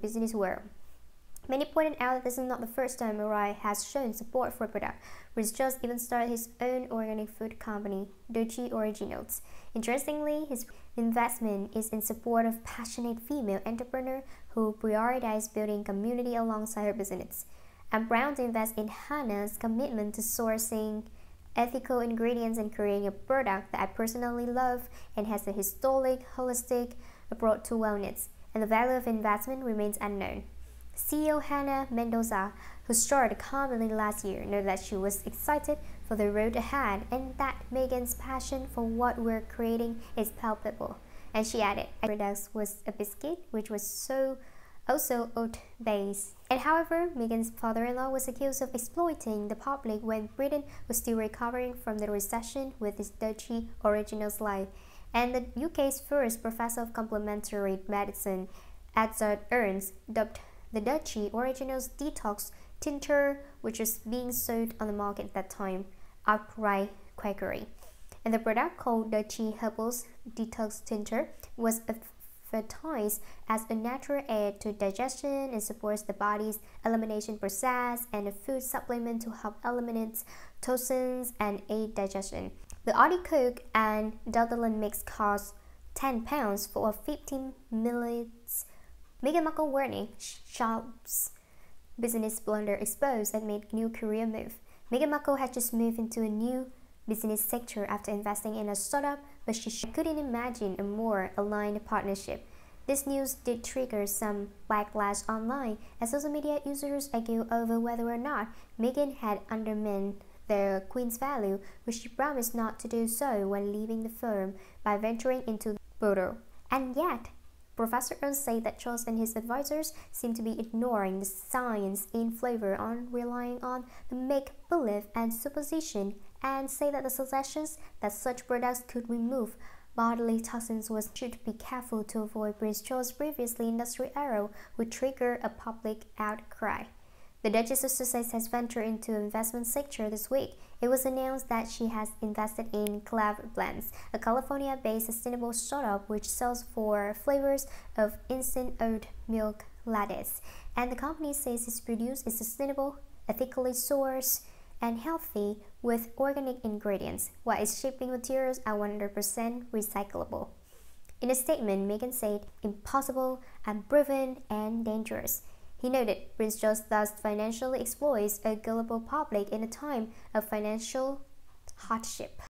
business world. Many pointed out that this is not the first time Mirai has shown support for a product. Prince Charles even started his own organic food company, Dochi Originals. Interestingly, his investment is in support of passionate female entrepreneur who prioritize building community alongside her business. I'm proud to invest in Hannah's commitment to sourcing ethical ingredients and creating a product that I personally love and has a historic, holistic approach to wellness, and the value of investment remains unknown. CEO Hannah Mendoza, who started the company last year, noted that she was excited for the road ahead and that Megan's passion for what we're creating is palpable. And she added, "Products was a biscuit, which was also oat-based." And however, Megan's father-in-law was accused of exploiting the public when Britain was still recovering from the recession with its Dochi Originals line. And the UK's first professor of complementary medicine, Edzard Ernst, dubbed the Dochi Originals Detox Tincture, which was being sold on the market at that time, outright quackery. And the product, called Dochi Herbals Detox Tincture, was advertised as a natural aid to digestion and supports the body's elimination process and a food supplement to help eliminate toxins and aid digestion. The Audi Coke and Deltaland mix costs £10 for a 15 milliliters. Meghan Markle warning, Sharp's business blunder exposed and made new career move. Meghan Markle had just moved into a new business sector after investing in a startup, but she couldn't imagine a more aligned partnership. This news did trigger some backlash online as social media users argued over whether or not Meghan had undermined the Queen's value, which she promised not to do so when leaving the firm by venturing into Bordeaux. And yet, Professor Ernst said that Charles and his advisors seem to be ignoring the science in flavor and relying on the make-believe and supposition, and say that the suggestions that such products could remove bodily toxins should be careful to avoid Prince Charles' previously industry error would trigger a public outcry. The Duchess of Sussex has ventured into the investment sector this week. It was announced that she has invested in Clever Blends, a California-based sustainable startup which sells 4 flavors of instant oat milk lattes. And the company says its produce is sustainable, ethically sourced, and healthy with organic ingredients, while its shipping materials are 100% recyclable. In a statement, Meghan said, "Impossible, unproven, and dangerous." He noted Prince Charles thus financially exploits a gullible public in a time of financial hardship.